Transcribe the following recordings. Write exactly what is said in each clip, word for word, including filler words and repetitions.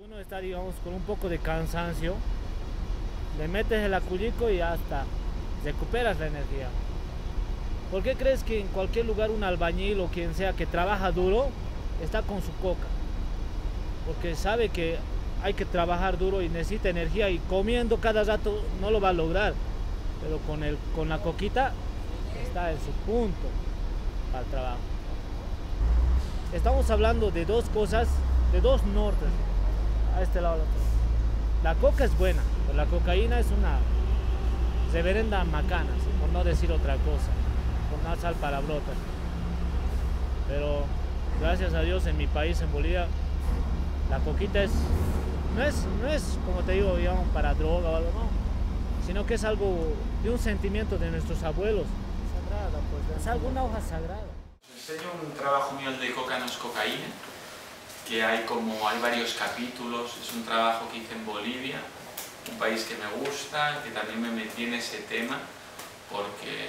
Uno está, digamos, con un poco de cansancio, le metes el acullico y ya está, recuperas la energía. ¿Por qué crees que en cualquier lugar un albañil o quien sea que trabaja duro está con su coca? Porque sabe que hay que trabajar duro y necesita energía, y comiendo cada rato no lo va a lograr, pero con, el, con la coquita está en su punto para el trabajo. Estamos hablando de dos cosas, de dos nortes, a este lado al otro. La coca es buena, pero la cocaína es una reverenda macana, ¿sí? Por no decir otra cosa, por no alzar palabrotas. Pero gracias a Dios en mi país, en Bolivia, la coquita es no es, no es como te digo, digamos, para droga o algo, no, sino que es algo de un sentimiento de nuestros abuelos. Sagrada, pues, es alguna hoja sagrada. Os enseño un trabajo mío de Coca no es cocaína, que hay como hay varios capítulos. Es un trabajo que hice en Bolivia, un país que me gusta, que también me metí en ese tema, porque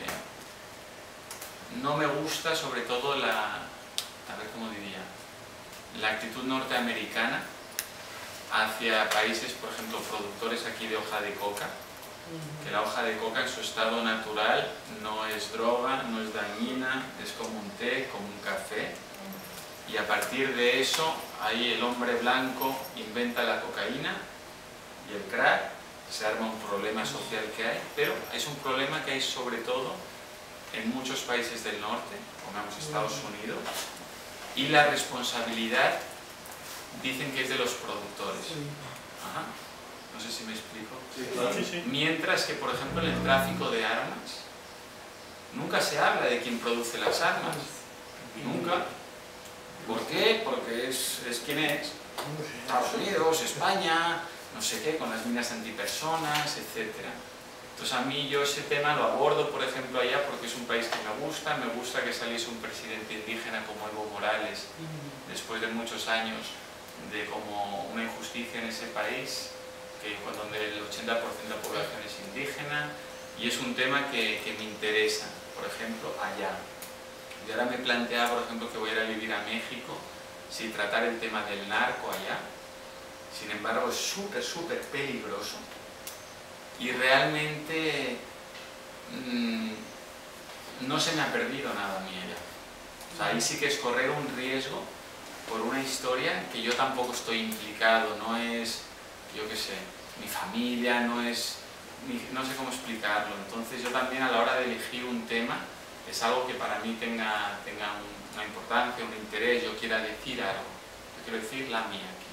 no me gusta sobre todo la, a ver cómo diría, la actitud norteamericana hacia países, por ejemplo, productores aquí de hoja de coca, que la hoja de coca en su estado natural no es droga, no es dañina, es como un té, como un café, y a partir de eso, ahí el hombre blanco inventa la cocaína y el crack, se arma un problema social que hay, pero es un problema que hay sobre todo en muchos países del norte, pongamos Estados Unidos, y la responsabilidad dicen que es de los productores. Ajá. No sé si me explico. Sí, claro. Sí, sí. Mientras que, por ejemplo, en el tráfico de armas, nunca se habla de quién produce las armas. Nunca. ¿Por qué? Porque es, es quien es. Estados Unidos, España, no sé qué, con las minas antipersonas, etcétera. Entonces a mí yo ese tema lo abordo, por ejemplo, allá porque es un país que me gusta. Me gusta que saliese un presidente indígena como Evo Morales, después de muchos años de como una injusticia en ese país, que, donde el ochenta por ciento de la población es indígena, y es un tema que, que me interesa, por ejemplo, allá. Y ahora me planteaba, por ejemplo, que voy a ir a vivir a México, si tratar el tema del narco allá. Sin embargo, es súper, súper peligroso, y realmente mmm, no se me ha perdido nada a mí allá. O sea, ahí sí que es correr un riesgo por una historia que yo tampoco estoy implicado, no es, yo qué sé, mi familia, no es, mi, no sé cómo explicarlo. Entonces yo también a la hora de elegir un tema, es algo que para mí tenga, tenga un, una importancia, un interés, yo quiera decir algo, yo quiero decir la mía aquí.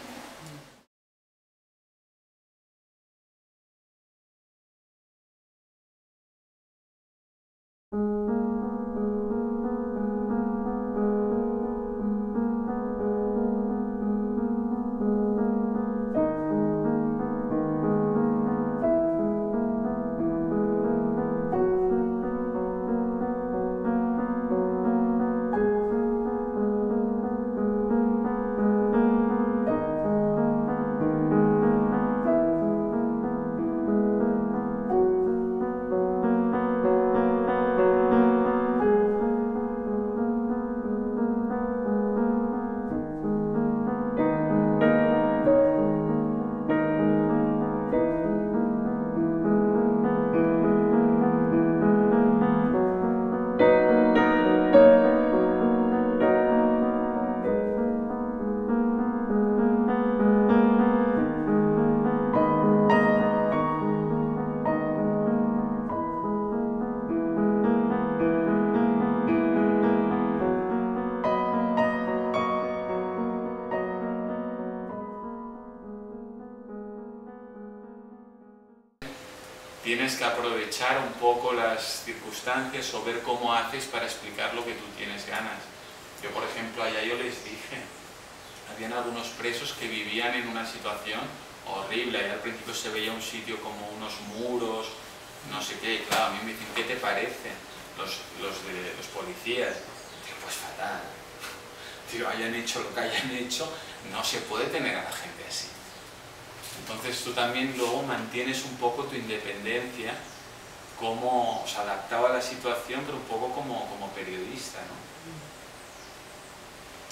Tienes que aprovechar un poco las circunstancias o ver cómo haces para explicar lo que tú tienes ganas. Yo, por ejemplo, allá yo les dije, habían algunos presos que vivían en una situación horrible. Allá al principio se veía un sitio como unos muros, no sé qué, y claro, a mí me dicen, ¿qué te parece? Los, los, de, los policías. Digo, pues fatal. Digo, hayan hecho lo que hayan hecho, no se puede tener a la gente así. Entonces tú también luego mantienes un poco tu independencia, como, o sea, adaptado a la situación, pero un poco como, como periodista, ¿no?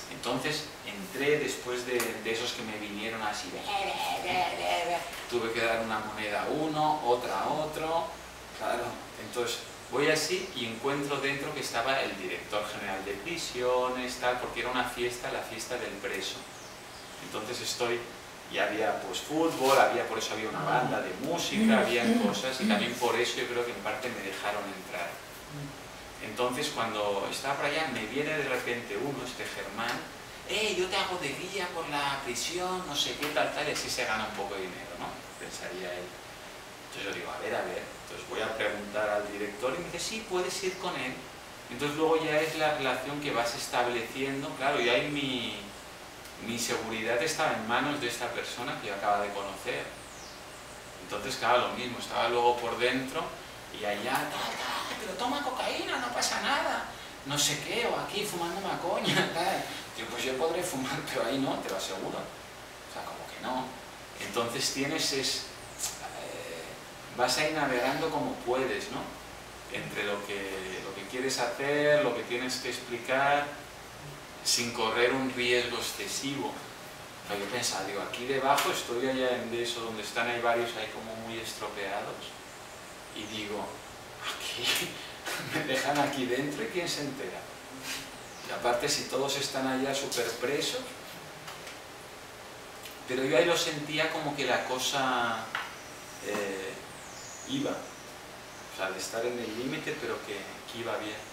Entonces entré después de, de esos que me vinieron así, tuve que dar una moneda a uno, otra a otro, claro, entonces voy así y encuentro dentro que estaba el director general de prisiones, tal, porque era una fiesta, la fiesta del preso. Entonces estoy, y había pues fútbol, había, por eso había una banda de música, había cosas, y también por eso yo creo que en parte me dejaron entrar. Entonces cuando estaba por allá me viene de repente uno, este Germán, eh, yo te hago de guía por la prisión, no sé qué, tal, tal, y así se gana un poco de dinero, ¿no? Pensaría él. Entonces yo digo, a ver, a ver, entonces voy a preguntar al director y me dice, sí, puedes ir con él. Entonces luego ya es la relación que vas estableciendo, claro, y ahí mi, mi seguridad estaba en manos de esta persona que yo acaba de conocer. Entonces, claro, lo mismo, estaba luego por dentro y allá, ta, ta, pero toma cocaína, no pasa nada, no sé qué, o aquí fumando una coña, tal. Digo, pues yo podré fumar, pero ahí no, te lo aseguro. O sea, como que no. Entonces tienes, es, eh, vas a ir navegando como puedes, ¿no? Entre lo que, lo que quieres hacer, lo que tienes que explicar, sin correr un riesgo excesivo. Pero yo pensaba, digo, aquí debajo estoy allá en eso, donde están ahí varios ahí como muy estropeados, y digo, aquí me dejan aquí dentro y ¿quién se entera? Y aparte si todos están allá súper presos, pero yo ahí lo sentía como que la cosa eh, iba, o sea, de estar en el límite, pero que, que iba bien.